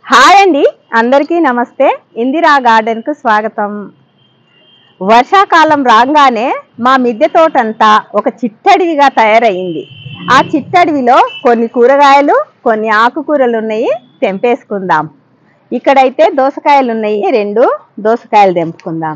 Hi అండి, అందరికీ నమస్తే. ఇందిరా గార్డెన్ కు స్వాగతం. వర్షాకాలం రాగానే మా మిద్దె తోటంతా ఒక చిట్టడివిగా తయారయ్యింది. ఆ చిట్టడివిలో కొన్ని కూరగాయలు, కొన్ని ఆకుకూరలు ఉన్నాయి. తెంపేసుకుందాం. ఇక్కడైతే దోసకాయలు ఉన్నాయి. 2 దోసకాయలు తెంపుకుందాం.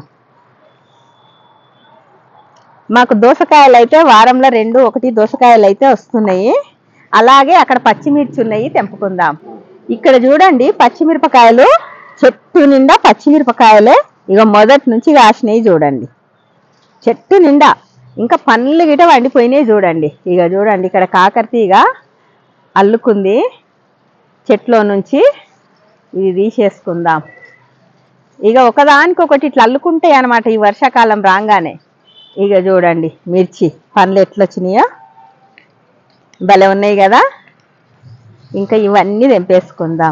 మాకు దోసకాయలు అయితే వారంలో 1 దోసకాయలు అయితే వస్తున్నాయి. అలాగే అక్కడ పచ్చిమిర్చి ఉన్నాయి, తెంపుకుందాం. ఇక్కడ చూడండి, పచ్చిమిరపకాయలు చెట్టు నిండా పచ్చిమిరపకాయలే. ఇక మొదటి నుంచి కాసినాయి చూడండి, చెట్టు నిండా. ఇంకా పండ్లు గిట వండిపోయినాయి చూడండి. ఇక చూడండి, ఇక్కడ కాకరతీగ అల్లుకుంది చెట్లో నుంచి. ఇది తీసేసుకుందాం. ఇక ఒకదానికొకటి ఇట్లా అల్లుకుంటాయి అన్నమాట ఈ వర్షాకాలం రాగానే. ఇక చూడండి మిర్చి పండ్లు ఎట్లొచ్చినాయో, భలే ఉన్నాయి కదా. ఇంకా ఇవన్నీ తెంపేసుకుందాం.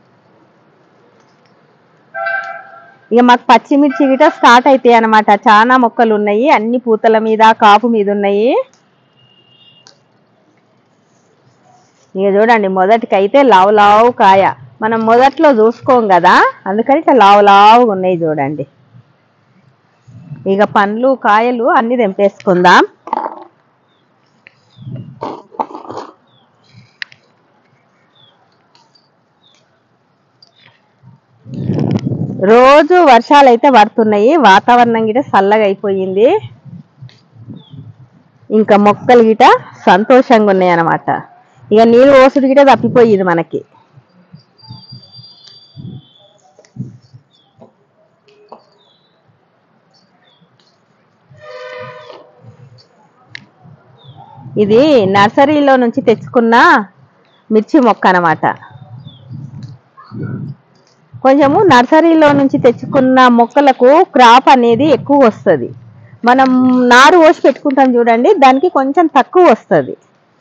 ఇక మాకు పచ్చిమిర్చి గిట స్టార్ట్ అవుతాయి అన్నమాట. చాలా మొక్కలు ఉన్నాయి, అన్ని పూతల మీద కాపు మీద ఉన్నాయి. ఇక చూడండి, మొదటికైతే లావు లావు కాయ. మనం మొదట్లో చూసుకోం కదా, అందుకని ఇట్లా లావు లావుగా ఉన్నాయి చూడండి. ఇక పండ్లు కాయలు అన్ని తెంపేసుకుందాం. రోజు వర్షాలు అయితే పడుతున్నాయి, వాతావరణం గిట చల్లగా అయిపోయింది. ఇంకా మొక్కలు గిట సంతోషంగా ఉన్నాయి అన్నమాట. ఇక నీళ్ళు ఓసుడు గిట తప్పిపోయింది మనకి. ఇది నర్సరీలో నుంచి తెచ్చుకున్న మిర్చి మొక్క అన్నమాట. కొంచెము నర్సరీలో నుంచి తెచ్చుకున్న మొక్కలకు క్రాప్ అనేది ఎక్కువ వస్తుంది. మనం నారు పోసి పెట్టుకుంటాం చూడండి, దానికి కొంచెం తక్కువ వస్తుంది.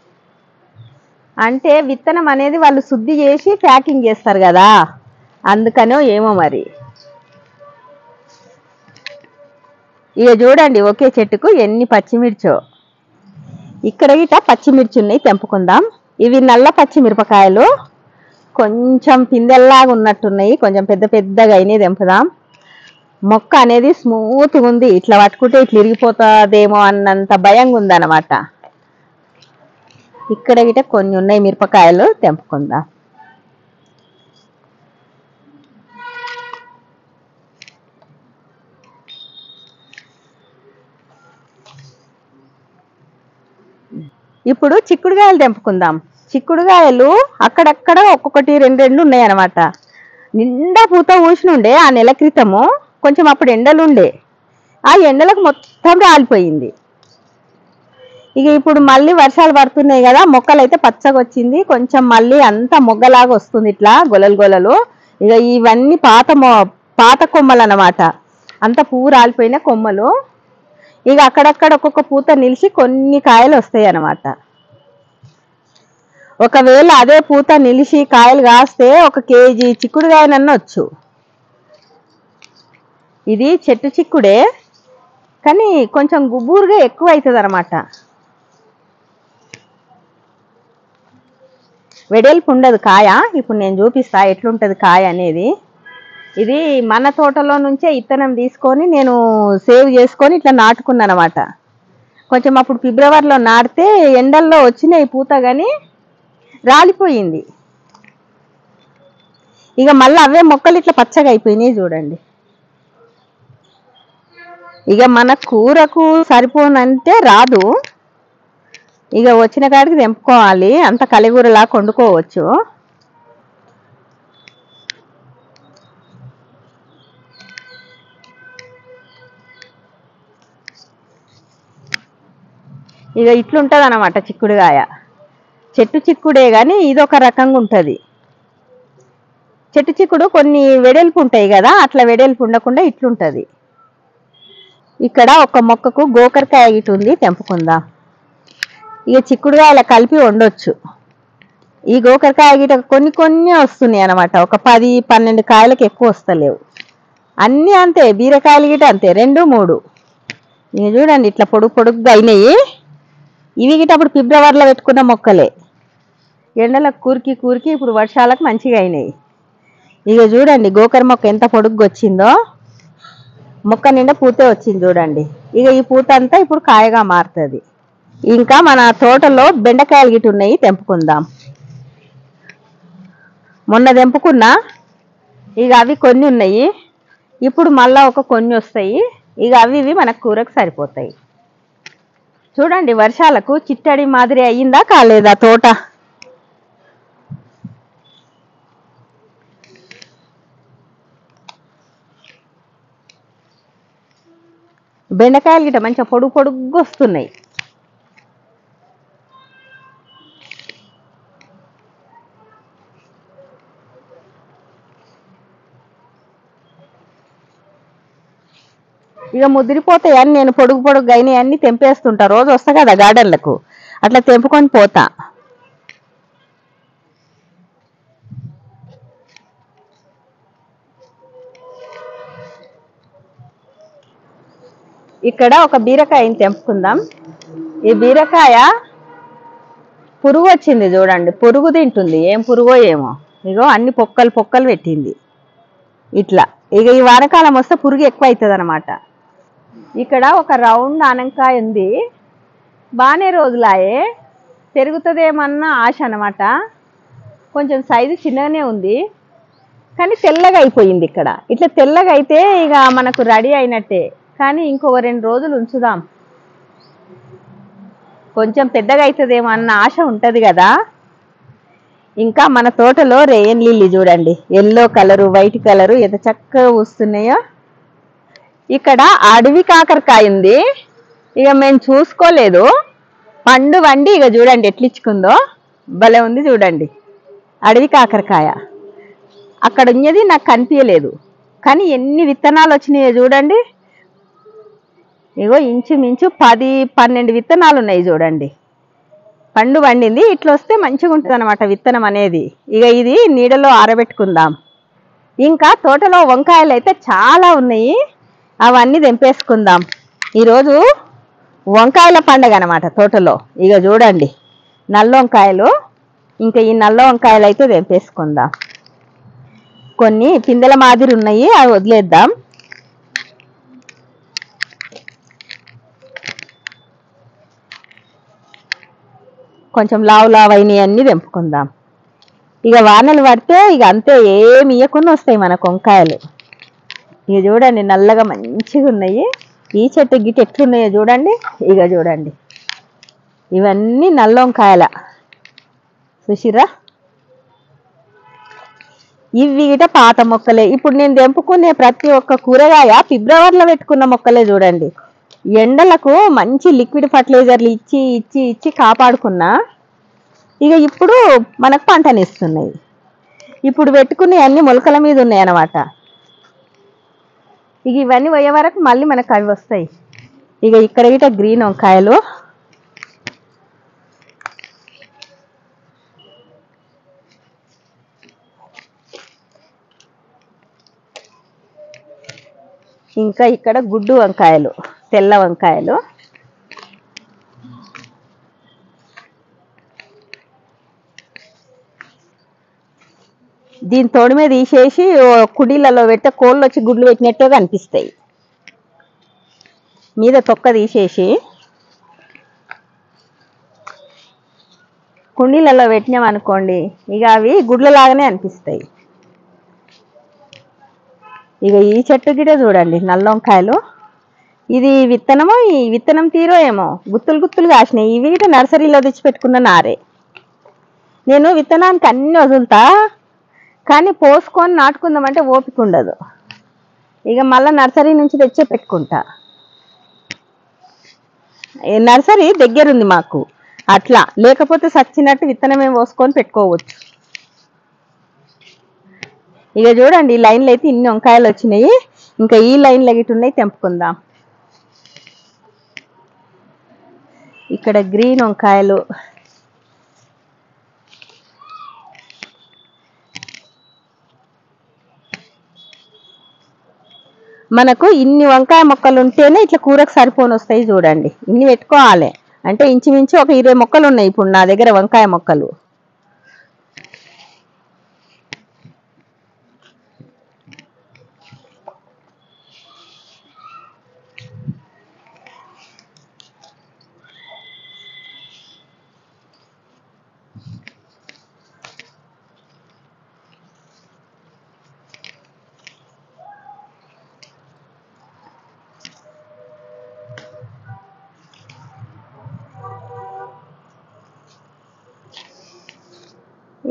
అంటే విత్తనం అనేది వాళ్ళు శుద్ధి చేసి ప్యాకింగ్ చేస్తారు కదా, అందుకనో ఏమో మరి. ఇక చూడండి, ఒకే చెట్టుకు ఎన్ని పచ్చిమిర్చో. ఇక్కడ గిట పచ్చిమిర్చి ఉన్నాయి, తెంపుకుందాం. ఇవి నల్ల పచ్చిమిరపకాయలు, కొంచెం పిందెల్లాగా ఉన్నట్టున్నాయి, కొంచెం పెద్ద పెద్దగా అయినాయి, తెంపుదాం. మొక్క అనేది స్మూత్గా ఉంది, ఇట్లా పట్టుకుంటే ఇట్లా ఇరిగిపోతుందేమో అన్నంత భయంగా ఉందన్నమాట. ఇక్కడ గిట కొన్ని ఉన్నాయి మిరపకాయలు, తెంపుకుందాం. ఇప్పుడు చిక్కుడుకాయలు తెంపుకుందాం. చిక్కుడుకాయలు అక్కడక్కడ ఒక్కొక్కటి 2 ఉన్నాయి అన్నమాట. నిండా పూత ఊసినుండే ఆ నెల క్రితము. కొంచెం అప్పుడు ఎండలుండే, ఆ ఎండలకు మొత్తం రాలిపోయింది. ఇక ఇప్పుడు మళ్ళీ వర్షాలు పడుతున్నాయి కదా, మొక్కలు అయితే పచ్చగా వచ్చింది. కొంచెం మళ్ళీ అంతా మొగ్గలాగా వస్తుంది, ఇట్లా గొలలు గొలలు. ఇక ఇవన్నీ పాత కొమ్మలు అన్నమాట, అంత పువ్వు రాలిపోయిన కొమ్మలు. ఇక అక్కడక్కడ ఒక్కొక్క పూత నిలిచి కొన్ని కాయలు వస్తాయి అన్నమాట. ఒకవేళ అదే పూత నిలిచి కాయలు కాస్తే 1 కేజీ చిక్కుడుకాయనొచ్చు. ఇది చెట్టు చిక్కుడే, కానీ కొంచెం గుబూరుగా ఎక్కువ అవుతుంది అన్నమాట. వెడల్పు ఉండదు కాయ. ఇప్పుడు నేను చూపిస్తా ఎట్లుంటుంది కాయ అనేది. ఇది మన తోటలో నుంచే ఇత్తనం తీసుకొని నేను సేవ్ చేసుకొని ఇట్లా నాటుకున్నాను అన్నమాట. కొంచెం అప్పుడు ఫిబ్రవరిలో నాటితే ఎండల్లో వచ్చినాయి పూత, కానీ రాలిపోయింది. ఇక మళ్ళీ అవే మొక్కలు ఇట్లా పచ్చగా అయిపోయినాయి చూడండి. ఇక మన కూరకు సరిపోనంటే రాదు, ఇక వచ్చిన కాడికి తెంపుకోవాలి. అంత కలిగూరలా వండుకోవచ్చు. ఇక ఇట్లుంటుంది అన్నమాట చిక్కుడుకాయ. చెట్టు చిక్కుడే కానీ ఇదొక రకంగా ఉంటుంది. చెట్టు చిక్కుడు కొన్ని వెడల్పు ఉంటాయి కదా, అట్లా వెడల్పు ఉండకుండా ఇట్లుంటుంది. ఇక్కడ ఒక మొక్కకు గోకరకాయ గిట ఉంది, తెంపుకుందాం. ఇక చిక్కుడుకాయల కలిపి వండొచ్చు. ఈ గోకరకాయ గిట కొన్ని కొన్ని వస్తున్నాయి అన్నమాట. ఒక 10-12 కాయలకు ఎక్కువ వస్తలేవు. అన్నీ అంతే, బీరకాయలు గిట అంతే, 2-3. ఇక చూడండి ఇట్లా పొడుగ్గా అయినాయి. ఇవి గిట అప్పుడు ఫిబ్రవరిలో పెట్టుకున్న మొక్కలే. ఎండలకు కూరికి ఇప్పుడు వర్షాలకు మంచిగా అయినాయి. ఇక చూడండి గోకర మొక్క ఎంత పొడుగ్గా వచ్చిందో, మొక్క నిండా పూతే వచ్చింది చూడండి. ఇక ఈ పూత అంతా ఇప్పుడు కాయగా మారుతుంది. ఇంకా మన తోటలో బెండకాయలు గిట్ట ఉన్నాయి, తెంపుకుందాం. మొన్న తెంపుకున్నా, ఇక అవి కొన్ని ఉన్నాయి, ఇప్పుడు మళ్ళా ఒక కొన్ని వస్తాయి. ఇక అవి ఇవి మనకు కూరకు సరిపోతాయి. చూడండి వర్షాలకు చిట్టడి మాదిరి అయ్యిందా కాలేదా తోట. బెండకాయలు గిట్ట మంచిగా పొడుగు పొడుగ్గా వస్తున్నాయి. ఇక ముదిరిపోతాయి అని నేను పొడుగు పొడుగు అయినాయి అన్ని తెంపేస్తుంటా. రోజు వస్తా కదా గార్డెన్లకు, అట్లా తెంపుకొని పోతా. ఇక్కడ ఒక బీరకాయని తెంపుకుందాం. ఈ బీరకాయ పురుగు వచ్చింది చూడండి, పురుగు తింటుంది. ఏం పురుగో ఏమో, ఇగో అన్ని పొక్కలు పొక్కలు పెట్టింది ఇట్లా. ఇక ఈ వానకాలం వస్తే పురుగు ఎక్కువ అవుతుంది అనమాట. ఇక్కడ ఒక రౌండ్ ఆనంకాయ ఉంది, బాగానే రోజులాయే, పెరుగుతుందేమన్నా ఆశ అనమాట. కొంచెం సైజు చిన్నగానే ఉంది, కానీ తెల్లగా అయిపోయింది. ఇక్కడ ఇట్లా తెల్లగా అయితే ఇక మనకు రెడీ అయినట్టే. కానీ ఇంకో 2 రోజులు ఉంచుదాం, కొంచెం పెద్దగా అవుతుందేమో అన్న ఆశ ఉంటుంది కదా. ఇంకా మన తోటలో రేయన్ లిల్లీ చూడండి, ఎల్లో కలరు వైట్ కలరు ఎంత చక్కగా వస్తున్నాయో. ఇక్కడ అడవి కాకరకాయ ఉంది, ఇక మేము చూసుకోలేదు, పండు వండి ఇక చూడండి ఎట్లిచ్చుకుందో, భలే ఉంది చూడండి. అడవి కాకరకాయ అక్కడ ఉన్నది నాకు కనిపించలేదు, కానీ ఎన్ని విత్తనాలు వచ్చినాయో చూడండి. ఇగో ఇంచుమించు 10-12 విత్తనాలు ఉన్నాయి చూడండి. పండు వండింది, ఇట్లా వస్తే మంచిగా ఉంటుంది అనమాట విత్తనం అనేది. ఇక ఇది నీడలో ఆరబెట్టుకుందాం. ఇంకా తోటలో వంకాయలు అయితే చాలా ఉన్నాయి, అవన్నీ తెంపేసుకుందాం. ఈరోజు వంకాయల పండగ అనమాట తోటలో. ఇక చూడండి నల్ల వంకాయలు, ఇంకా ఈ నల్ల వంకాయలు అయితే తెంపేసుకుందాం. కొన్ని పిందెల మాదిరి ఉన్నాయి, అవి వదిలేద్దాం. కొంచెం లావు లావు అయినవి అన్నీ తెంపుకుందాం. ఇక వానలు పడితే ఇక అంతే, ఏమి ఇయ్యకుండా వస్తాయి మనకు వంకాయలు. ఇక చూడండి నల్లగా మంచిగా ఉన్నాయి. ఈ చెట్టు గిట్ట ఎట్లున్నాయో చూడండి. ఇక చూడండి ఇవన్నీ నల్ల వంకాయల, చూసిరా. ఇవి గిట పాత మొక్కలే. ఇప్పుడు నేను తెంపుకునే ప్రతి ఒక్క కూరగాయ ఫిబ్రవరిలో పెట్టుకున్న మొక్కలే చూడండి. ఎండలకు మంచి లిక్విడ్ ఫర్టిలైజర్లు ఇచ్చి ఇచ్చి ఇచ్చి కాపాడుకున్నా, ఇక ఇప్పుడు మనకు పంటనిస్తున్నాయి. ఇప్పుడు పెట్టుకునే అన్ని మొలకల మీద ఉన్నాయి అన్నమాట. ఇక ఇవన్నీ పోయే వరకు మళ్ళీ మనకు అవి వస్తాయి. ఇక ఇక్కడ గిట గ్రీన్ వంకాయలు, ఇంకా ఇక్కడ గుడ్డు వంకాయలు, తెల్ల వంకాయలు. దీని తోడు మీద తీసేసి కుడీలలో పెడితే కోళ్ళు వచ్చి గుడ్లు పెట్టినట్టే కనిపిస్తాయి. మీద తొక్క తీసేసి కుండీలలో పెట్టినాం అనుకోండి, ఇక అవి గుడ్లలాగానే అనిపిస్తాయి. ఇక ఈ చెట్టు గిట చూడండి నల్ల వంకాయలు. ఇది విత్తనమో, ఈ విత్తనం తీరో ఏమో, గుత్తులు గుత్తులు కాసినాయి. ఇవి గిట నర్సరీలో తెచ్చిపెట్టుకున్న నారే. నేను విత్తనానికి అన్ని వదులుతా, కానీ పోసుకొని నాటుకుందామంటే ఓపిక ఉండదు. ఇక మళ్ళీ నర్సరీ నుంచి తెచ్చే పెట్టుకుంటా. నర్సరీ దగ్గరుంది మాకు, అట్లా లేకపోతే సచ్చినట్టు విత్తనమే పోసుకొని పెట్టుకోవచ్చు. ఇక చూడండి ఈ లైన్లో అయితే ఇన్ని వంకాయలు వచ్చినాయి. ఇంకా ఈ లైన్లో గిట్ట ఉన్నాయి, తెంపుకుందాం. ఇక్కడ గ్రీన్ వంకాయలు, మనకు ఇన్ని వంకాయ మొక్కలు ఉంటేనే ఇట్లా కూరకు సరిపోని వస్తాయి చూడండి. ఇన్ని పెట్టుకోవాలి అంటే ఇంచుమించు ఒక 20 మొక్కలు ఉన్నాయి ఇప్పుడు నా దగ్గర వంకాయ మొక్కలు.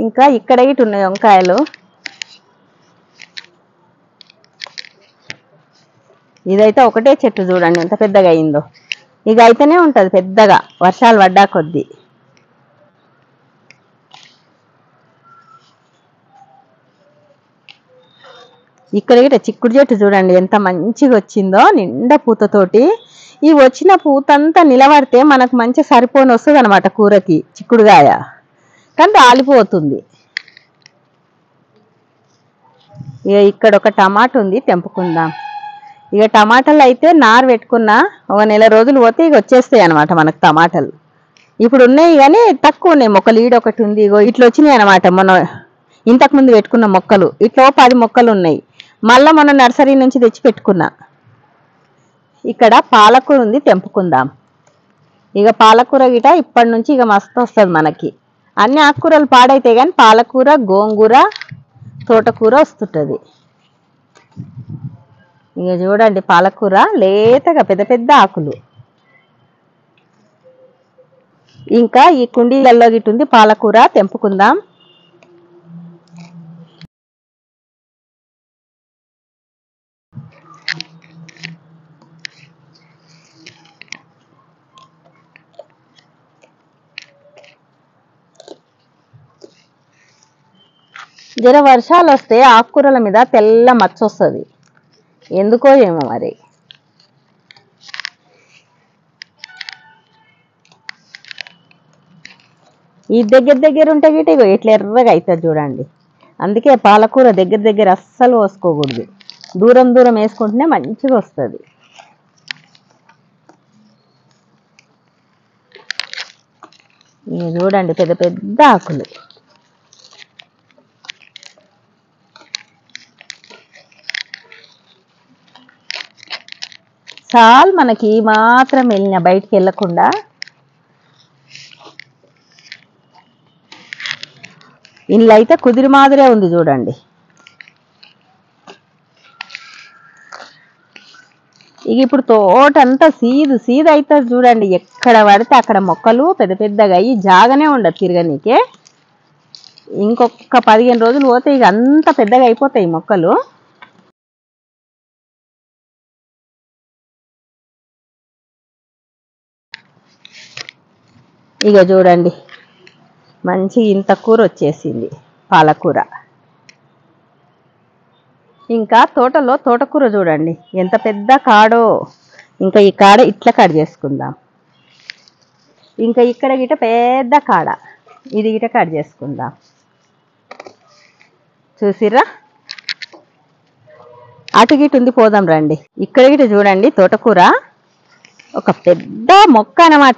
ఇంకా ఇక్కడ ఇటు ఉన్నాయి వంకాయలు. ఇదైతే ఒకటే చెట్టు చూడండి ఎంత పెద్దగా అయిందో. ఇక అయితేనే ఉంటుంది పెద్దగా వర్షాలు పడ్డా కొద్దీ. ఇక్కడ ఇట చిక్కుడు చెట్టు చూడండి ఎంత మంచిగా వచ్చిందో నిండా పూతతోటి. ఈ వచ్చిన పూతంతా నిలబడితే మనకు మంచి సరిపోని వస్తుంది అనమాట కూరకి చిక్కుడుగాయ, కానీ రాలిపోతుంది. ఇక ఇక్కడ ఒక టమాటా ఉంది తెంపుకుందాం. ఇక టమాటాలు అయితే నారు పెట్టుకున్నా ఒక నెల రోజులు పోతే ఇక వచ్చేస్తాయి అనమాట మనకు టమాటాలు. ఇప్పుడు ఉన్నాయి కానీ తక్కువ ఉన్నాయి మొక్కలు. ఈడొకటి ఉంది ఇగో ఇట్లా వచ్చినాయి అనమాట. మొన్న ఇంతకుముందు పెట్టుకున్న మొక్కలు ఇట్లా 10 మొక్కలు ఉన్నాయి. మళ్ళీ మొన్న నర్సరీ నుంచి తెచ్చి పెట్టుకున్నా. ఇక్కడ పాలకూర ఉంది తెంపుకుందాం. ఇక పాలకూర గిట ఇప్పటి నుంచి ఇక మస్తు వస్తుంది మనకి. అన్ని ఆకుకూరలు పాడైతే కానీ పాలకూర, గోంగూర, తోటకూర వస్తుంటుంది. ఇక చూడండి పాలకూర లేతగా పెద్ద పెద్ద ఆకులు. ఇంకా ఈ కుండీలలో గిట్ట ఉంది పాలకూర తెంపుకుందాం. జర వర్షాలు వస్తే ఆకుకూరల మీద తెల్ల మచ్చ వస్తుంది, ఎందుకో ఏమో మరి. ఈ దగ్గర ఉంటే గిట ఇగో ఇట్లా ఎర్రగా అవుతుంది చూడండి. అందుకే పాలకూర దగ్గర అస్సలు పోసుకోకూడదు, దూరం వేసుకుంటేనే మంచిగా వస్తుంది. ఇక చూడండి పెద్ద పెద్ద ఆకులు. చాలు మనకి మాత్రం వెళ్ళిన బయటికి వెళ్ళకుండా. ఇంట్లో అయితే కుదిరి మాదిరే ఉంది చూడండి. ఇక ఇప్పుడు తోటంతా సీదు అవుతుంది చూడండి. ఎక్కడ పడితే అక్కడ మొక్కలు పెద్ద పెద్దగా అయ్యి జాగనే ఉండదు తిరగనీకే. ఇంకొక 15 రోజులు పోతే ఇక అంత పెద్దగా అయిపోతాయి మొక్కలు. ఇక చూడండి మంచి ఇంత కూర వచ్చేసింది పాలకూర. ఇంకా తోటలో తోటకూర చూడండి ఎంత పెద్ద కాడో. ఇంకా ఈ కాడ ఇట్లా కట్ చేసుకుందాం. ఇంకా ఇక్కడ గిట పెద్ద కాడ, ఇది గిట కట్ చేసుకుందాం. చూసిర్రా అటు గిట ఉంది, పోదాం రండి. ఇక్కడ గిట చూడండి తోటకూర ఒక పెద్ద మొక్క అన్నమాట.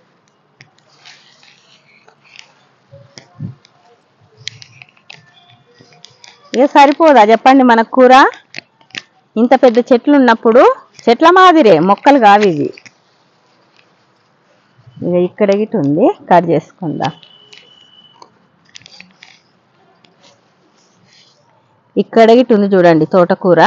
ఇక సరిపోదా చెప్పండి మనకు కూర? ఇంత పెద్ద చెట్లు ఉన్నప్పుడు చెట్ల మాదిరే మొక్కలు కావు ఇవి. ఇక ఇక్కడ గిట ఉంది కట్ చేసుకుందాం. ఇక్కడ గిట ఉంది చూడండి తోటకూర.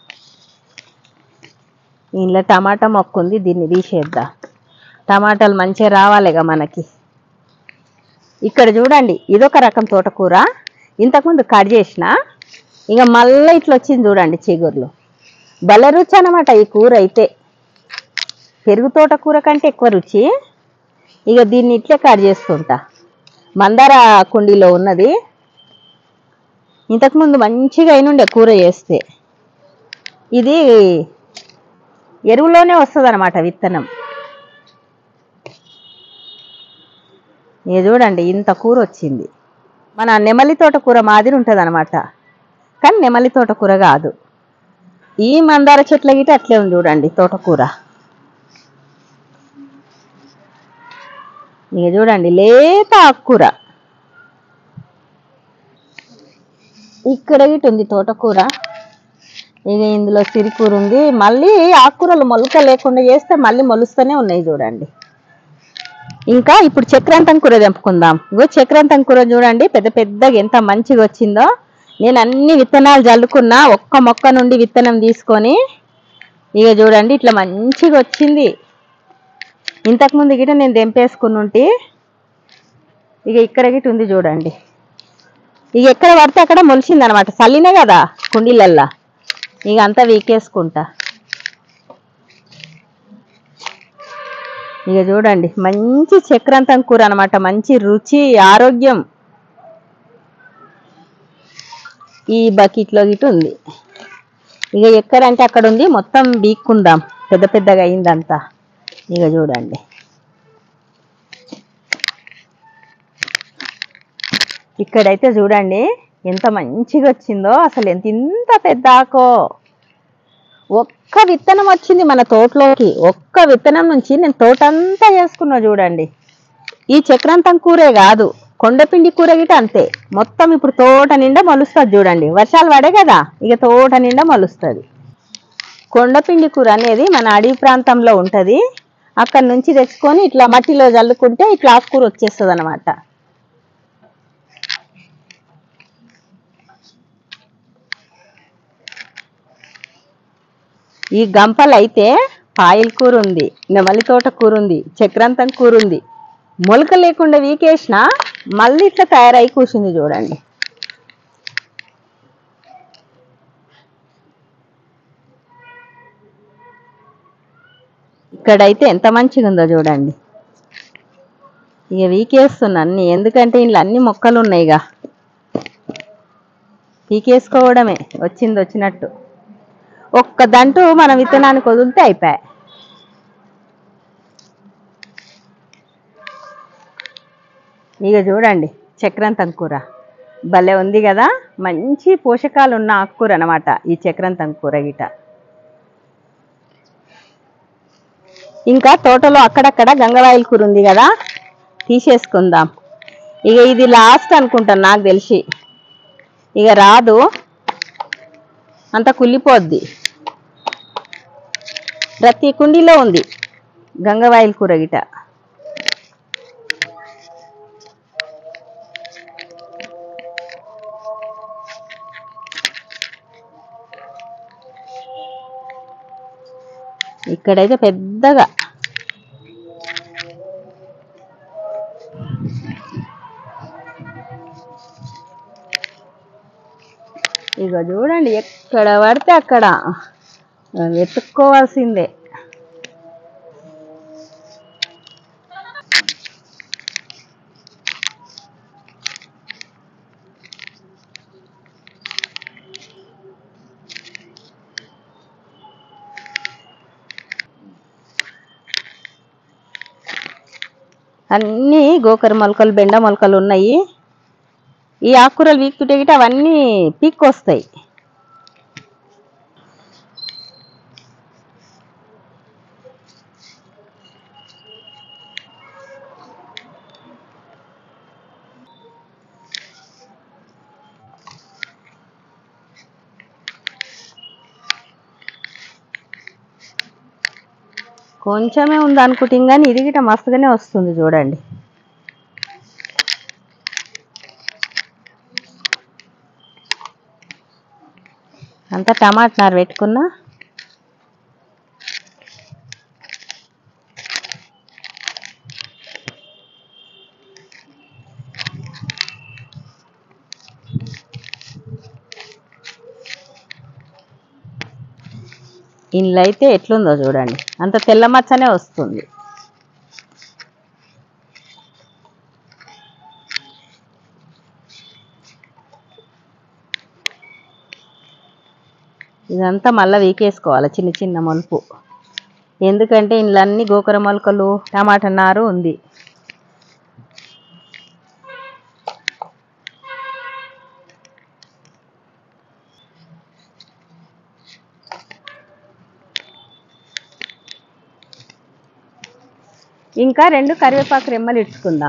ఇంట్లో టమాటా మొక్క ఉంది, దీన్ని తీసేద్దాం. టమాటాలు మంచిగా రావాలిగా మనకి. ఇక్కడ చూడండి ఇదొక రకం తోటకూర, ఇంతకుముందు కట్ చేసిన ఇక మళ్ళీ ఇట్లా వచ్చింది చూడండి చిగుర్లు. భలే రుచి అన్నమాట ఈ కూర అయితే, పెరుగు తోటకూర కంటే ఎక్కువ రుచి. ఇక దీన్ని ఇట్లే కట్ చేసుకుంటా. మందార కుండీలో ఉన్నది, ఇంతకుముందు మంచిగా అయినుండే కూర చేస్తే. ఇది ఎరువులోనే వస్తుంది అనమాట విత్తనం. ఇక చూడండి ఇంత కూర వచ్చింది. మన నెమలి తోటకూర మాదిరి ఉంటుంది అనమాట, కానీ నెమలి తోటకూర కాదు. ఈ మందార చెట్ల గిట అట్లే ఉంది చూడండి తోటకూర. ఇక చూడండి లేత ఆకుకూర. ఇక్కడ గిట ఉంది తోటకూర. ఇక ఇందులో సిరికూర ఉంది. మళ్ళీ ఆకుకూరలు మొలక లేకుండా చేస్తే మళ్ళీ మొలుస్తూనే ఉన్నాయి చూడండి. ఇంకా ఇప్పుడు చక్రాంతం కూర తెంపుకుందాం. ఇగో చక్రాంతం కూర చూడండి పెద్ద పెద్దగా ఎంత మంచిగా వచ్చిందో. నేను అన్ని విత్తనాలు జల్లుకున్నా, ఒక్క మొక్క నుండి విత్తనం తీసుకొని. ఇక చూడండి ఇట్లా మంచిగా వచ్చింది. ఇంతకుముందు గిట నేను తెంపేసుకుని ఉంటే. ఇక ఇక్కడ గిట ఉంది చూడండి. ఇక ఎక్కడ పడితే అక్కడ మొలిచింది అనమాట, చల్లినే కదా కుండీలల్లా, ఇక అంతా వీకేసుకుంటా. ఇక చూడండి మంచి చక్రాంతం కూర అనమాట, మంచి రుచి ఆరోగ్యం. ఈ బకెట్లో గిట్టు ఉంది. ఇక ఎక్కడంటే అక్కడ ఉంది, మొత్తం బీక్కుందాం, పెద్ద పెద్దగా అయిందంతా. ఇక చూడండి ఇక్కడైతే చూడండి ఎంత మంచిగా వచ్చిందో, అసలు ఇంత పెద్ద ఆకో. ఒక్క విత్తనం వచ్చింది మన తోటలోకి, ఒక్క విత్తనం నుంచి నేను తోటంతా చేసుకున్నా చూడండి. ఈ చక్రాంతం కూరే కాదు, కొండపిండి కూర గిట అంతే, మొత్తం ఇప్పుడు తోట నిండా మొలుస్తుంది చూడండి. వర్షాలు పడే కదా, ఇక తోట నిండా మొలుస్తుంది. కొండపిండి కూర అనేది మన అడవి ప్రాంతంలో ఉంటుంది, అక్కడ నుంచి తెచ్చుకొని ఇట్లా మట్టిలో చల్లుకుంటే ఇట్లా ఆకుకూర వచ్చేస్తుంది అనమాట. ఈ గంపలు అయితే పాయల కూర ఉంది, నెమలి తోట కూర ఉంది, చక్రాంతం కూర ఉంది. మొలక లేకుండా వీకేసిన మళ్ళీ ఇట్లా తయారై కూర్చుంది చూడండి. ఇక్కడైతే ఎంత మంచిగా ఉందో చూడండి. ఇక వీకేస్తున్నా అన్ని, ఎందుకంటే ఇంట్లో అన్ని మొక్కలు ఉన్నాయిగా, వీకేసుకోవడమే వచ్చింది వచ్చినట్టు. ఒక్క దంటు మన విత్తనానికి వదిలితే అయిపోయాయి. ఇక చూడండి చక్రాంతం కూర భలే ఉంది కదా, మంచి పోషకాలు ఉన్న ఆకుకూర అనమాట ఈ చక్రాంతం కూర గిట. ఇంకా తోటలో అక్కడక్కడ గంగవాయిల కూర ఉంది కదా, తీసేసుకుందాం. ఇక ఇది లాస్ట్ అనుకుంటాను నాకు తెలిసి, ఇక రాదు, అంత కుళ్ళిపోద్ది. ప్రతి కుండీలో ఉంది గంగవాయిల కూర గిట. ఇక్కడైతే పెద్దగా ఇక చూడండి, ఎక్కడ పడితే అక్కడ వెతుక్కోవాల్సిందే. అన్నీ గోకర మొలకలు, బెండ మొలకలు ఉన్నాయి. ఈ ఆకుకూరలు వీక్తుంటే గిట అవన్నీ పీక్కొస్తాయి. కొంచెమే ఉంది అనుకుంటాం కానీ ఇది గిట మస్తుగానే వస్తుంది చూడండి. అంతా టమాటా నారు పెట్టుకున్నా. ఇంట్లో అయితే ఎట్లుందో చూడండి, అంత తెల్ల మచ్చనే వస్తుంది. ఇదంతా మళ్ళీ వీకేసుకోవాలి చిన్న చిన్న మలుపు, ఎందుకంటే ఇంట్లో అన్ని గోకర మొలకలు, టమాటా నారు ఉంది. ఇంకా 2 కరివేపాకు రెమ్మలు ఇచ్చుకుందాం.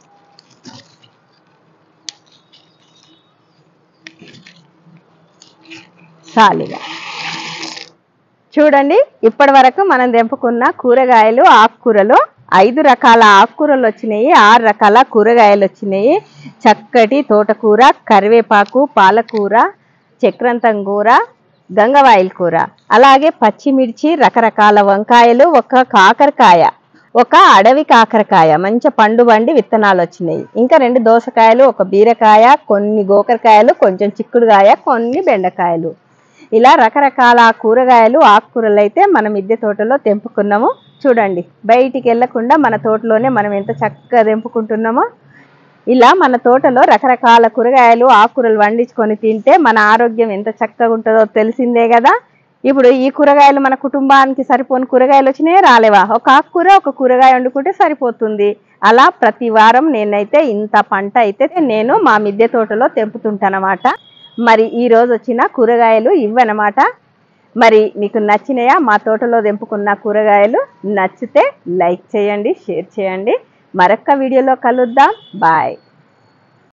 చాలుగా చూడండి, ఇప్పటి వరకు మనం తెంపుకున్న కూరగాయలు, ఆకుకూరలు 5 రకాల ఆకుకూరలు వచ్చినాయి, 6 రకాల కూరగాయలు వచ్చినాయి. చక్కటి తోటకూర, కరివేపాకు, పాలకూర, చక్రాంతం కూర, గంగవాయిల కూర, అలాగే పచ్చిమిర్చి, రకరకాల వంకాయలు, ఒక కాకరకాయ, ఒక అడవి కాకరకాయ మంచి పండు బండి విత్తనాలు వచ్చినాయి. ఇంకా 2 దోసకాయలు, ఒక బీరకాయ, కొన్ని గోకరకాయలు, కొంచెం చిక్కుడుకాయ, కొన్ని బెండకాయలు. ఇలా రకరకాల కూరగాయలు, ఆకుకూరలు అయితే మన మిద్దె తోటలో తెంపుకున్నాము. చూడండి, బయటికి వెళ్ళకుండా మన తోటలోనే మనం ఎంత చక్కగా తెంపుకుంటున్నామో. ఇలా మన తోటలో రకరకాల కూరగాయలు, ఆకుకూరలు వండించుకొని తింటే మన ఆరోగ్యం ఎంత చక్కగా ఉంటుందో తెలిసిందే కదా. ఇప్పుడు ఈ కూరగాయలు మన కుటుంబానికి సరిపోని కూరగాయలు వచ్చినాయే రాలేవా, ఒక ఆకుకూర ఒక కూరగాయ వండుకుంటే సరిపోతుంది. అలా ప్రతి వారం నేనైతే ఇంత పంట అయితే నేను మా మిద్దె తోటలో తెంపుతుంటానమాట. మరి ఈ రోజు వచ్చిన కూరగాయలు ఇవన్నమాట. మరి మీకు నచ్చినాయా మా తోటలో తెంపుకున్న కూరగాయలు? నచ్చితే లైక్ చేయండి, షేర్ చేయండి. మరొక్క వీడియోలో కలుద్దాం. బాయ్.